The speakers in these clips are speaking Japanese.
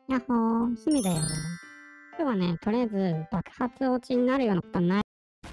やっほー、趣味だよ。今日はね、とりあえず爆発落ちになるようなことはない。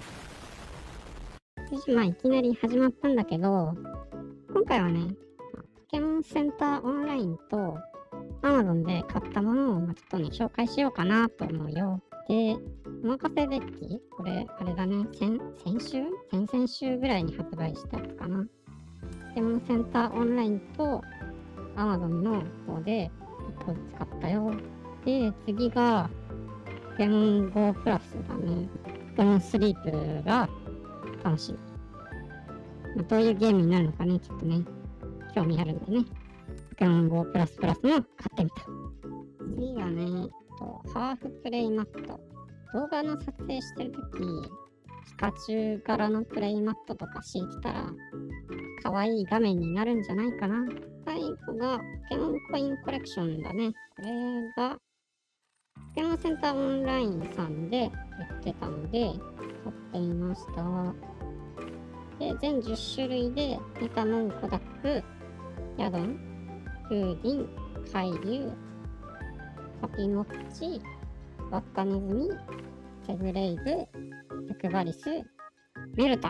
まあ、いきなり始まったんだけど、今回はね、ポケモンセンターオンラインと Amazon で買ったものをちょっとね、紹介しようかなと思うよ。で、おまかせデッキこれ、あれだね、先々週ぐらいに発売したやつかな。ポケモンセンターオンラインと Amazon の方で1個使ったよ。で、次が、ポケモン GO プラスだね。ポケモンスリープが楽しみ。どういうゲームになるのかね、ちょっとね、興味あるんでね。ポケモン GO プラスプラスも買ってみた。次がね、ハーフプレイマット。動画の撮影してるとき、ピカチュウ柄のプレイマットとか敷いてたら、可愛い画面になるんじゃないかな。最後がポケモンコインコレクションだね。これが、ポケモンセンターオンラインさんで売ってたので、買ってみました。で、全10種類で、メタモンコダック、ヤドン、フーディン、海竜、パピモッチ、ワッカネズミ、セグレイズ、エクバリス、メルタ。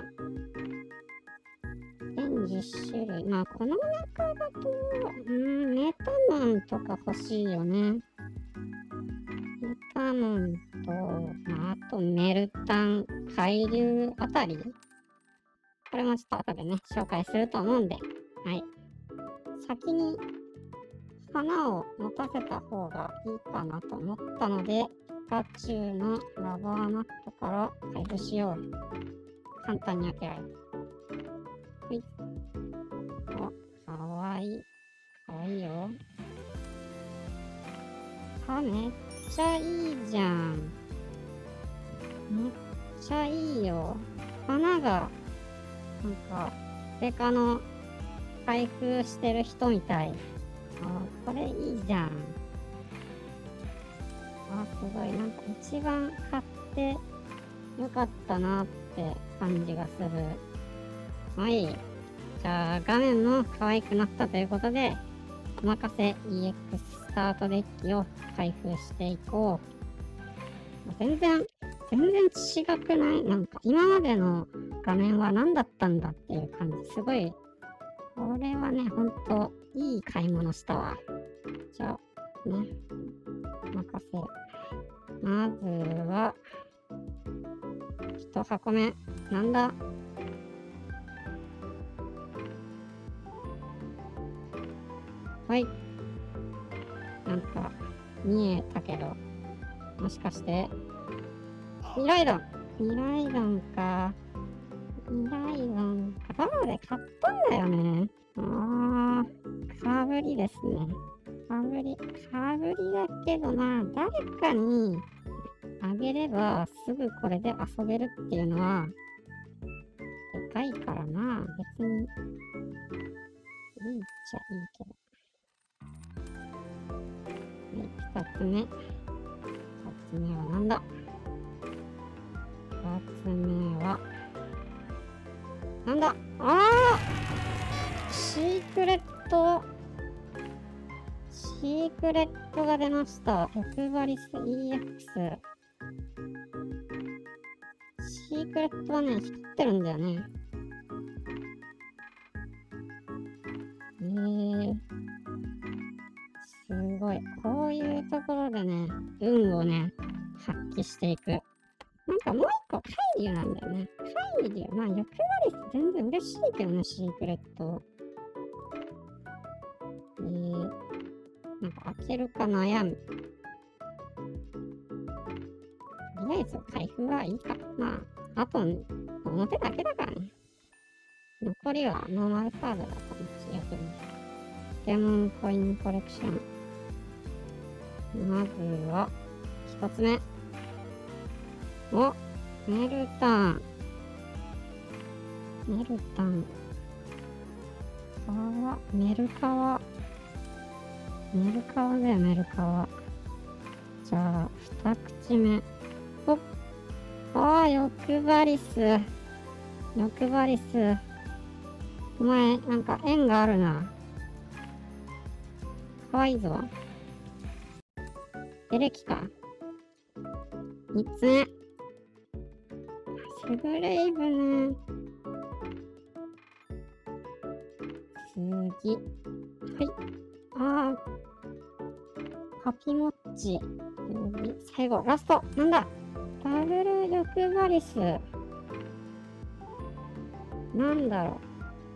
全10種類。まあ、この中だと、メタモンとか欲しいよね。メタモンと、あとメルタン、海竜あたり。これもちょっと後でね、紹介すると思うんで、はい。先に花を持たせた方がいいかなと思ったので、ピカチュウのラバーマットから開封しよう。簡単に開けられる。はい。あ、かわいい。かわいいよ。めっちゃいいじゃん。めっちゃいいよ。花が、なんか、デカの開封してる人みたい。これいいじゃん。すごい。なんか一番買ってよかったなって感じがする。はい。じゃあ、画面も可愛くなったということで、おまかせ EX スタートデッキを開封していこう。全然違くない？なんか今までの画面は何だったんだっていう感じ。すごい、これはね、ほんといい買い物したわ。じゃあ、ね、おまかせ。まずは、1箱目。なんだ？はい。なんか、見えたけど、もしかして、ミライドンか。ミライドンか。タダで買ったんだよね。かぶりですね。かぶりだけどな、誰かにあげればすぐこれで遊べるっていうのは、でかいからな、別に、いいっちゃいいけど。はい、2つ目。2つ目はなんだ？ 2 つ目は、なんだ？シークレットが出ました。エクバリス EX。シークレットはね、光ってるんだよね。すごい。こういうところでね、運をね、発揮していく。なんかもう一個、カイリュウなんだよね。カイリュウ。まあ、欲張り全然嬉しいけどね、シークレット。なんか開けるか悩む。とりあえず開封はいいか。まあ、あと、表だけだからね。残りはノーマルカードだったんですよ。ポケモンコインコレクション。まずは、一つ目。メルタン。メルカワだよ、メルカワ。じゃあ、二口目。欲張りス。お前、なんか縁があるな。かわいいぞ。 エレキか。3つ目。セグレイブね。次。はい。ハピモッチ。次。最後、ラスト。なんだ？ダブル欲張りス。なんだろ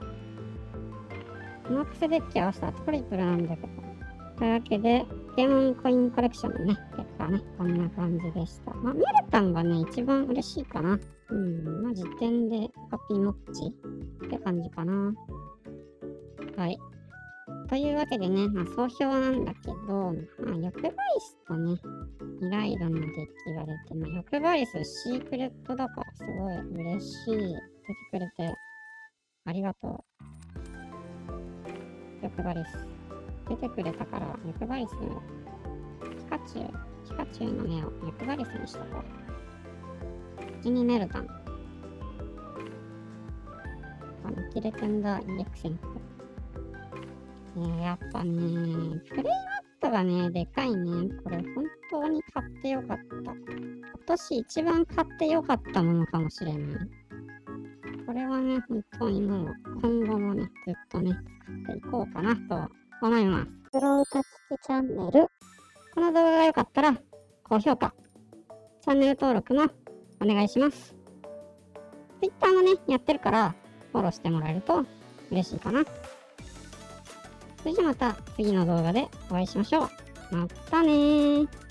う。マックスデッキ合わせたらトリプルなんだけど。というわけで、ポケモンコインコレクションのね、結果ね、こんな感じでした。まあ、メルタンがね、一番嬉しいかな。まあ、時点でハピモッチって感じかな。はい。というわけでね、まあ、総評なんだけど、まあ、欲張りスとね、ミライドのデッキが出て、まあ、欲張りスシークレットだからすごい嬉しい。出てくれて、ありがとう。欲張りス。出てくれたから、欲張りスのピカチュウの目を欲張りスにしとこう。口にメルタン。キレテンダー EX に。やっぱね、プレイマットがね、でかいね。これ本当に買ってよかった。今年一番買ってよかったものかもしれない。これはね、本当にもう今後もね、ずっとね、使っていこうかなと思います。スロータッチチャンネル。この動画が良かったら、高評価、チャンネル登録もお願いします。Twitter もね、やってるから、フォローしてもらえると嬉しいかな。それじゃまた次の動画でお会いしましょう。またねー。